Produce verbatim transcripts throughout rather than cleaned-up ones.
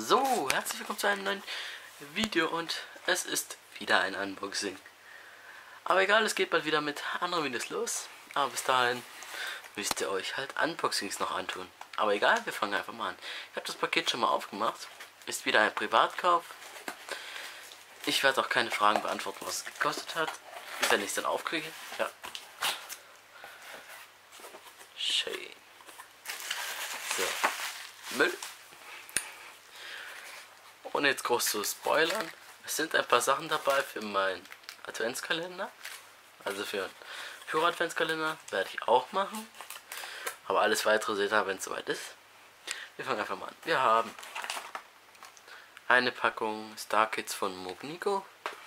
So, herzlich willkommen zu einem neuen Video und es ist wieder ein Unboxing. Aber egal, es geht bald wieder mit anderen Videos los. Aber bis dahin müsst ihr euch halt Unboxings noch antun. Aber egal, wir fangen einfach mal an. Ich habe das Paket schon mal aufgemacht. Ist wieder ein Privatkauf. Ich werde auch keine Fragen beantworten, was es gekostet hat, wenn ich es dann aufkriege. Ja. Schön. So. Müll. Ohne jetzt groß zu spoilern, es sind ein paar Sachen dabei für meinen Adventskalender. Also für einen Pyro-Adventskalender werde ich auch machen. Aber alles weitere seht ihr, wenn es soweit ist. Wir fangen einfach mal an. Wir haben eine Packung Star Kids von Mognico.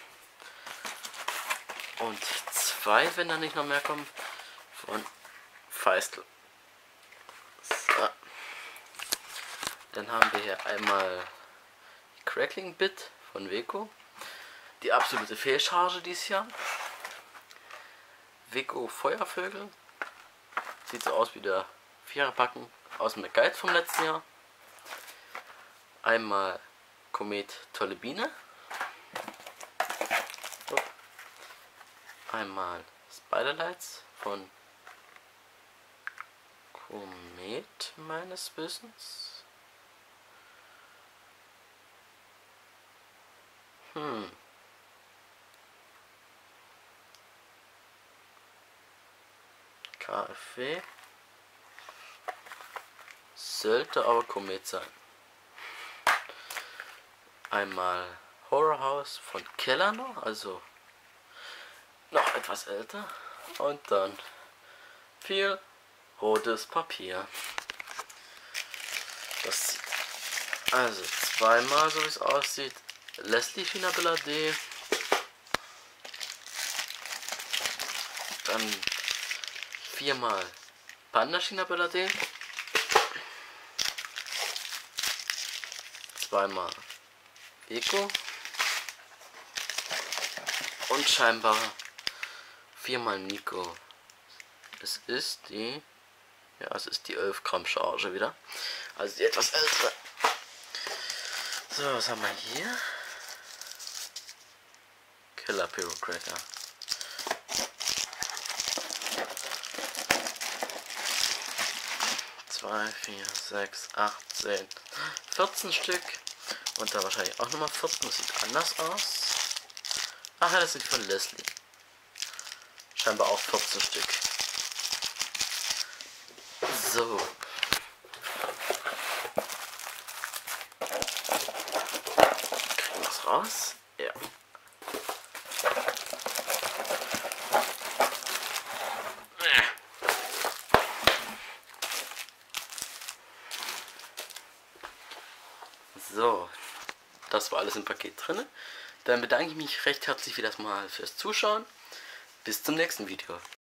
Und zwei, wenn da nicht noch mehr kommen, von Feistel. So. Dann haben wir hier einmal Crackling Bit von Weco. Die absolute Fehlcharge dieses Jahr. Weco Feuervögel. Sieht so aus wie der Viererpacken aus dem McGuide vom letzten Jahr. Einmal Komet Tolle Biene. Einmal Spiderlights von Komet meines Wissens. Hm. K F W. Sollte aber Komet sein. Einmal Horror House von Keller noch, also noch etwas älter. Und dann viel rotes Papier. Das sieht also zweimal, so wie es aussieht, Leslie Finabella D. Dann viermal Panda Finabella D. Zweimal Weco. Und scheinbar viermal Nico. Es ist die, ja, es ist die elf Gramm Charge wieder. Also die etwas ältere. So, was haben wir hier? Killer Pyro Cracker. zwei, vier, sechs, acht, zehn, vierzehn Stück. Und da wahrscheinlich auch nochmal vierzehn. Das sieht anders aus. Ach ja, das sind von Leslie. Scheinbar auch vierzehn Stück. So. Kriegen wir das raus? Ja. So, das war alles im Paket drin. Dann bedanke ich mich recht herzlich wieder mal fürs Zuschauen. Bis zum nächsten Video.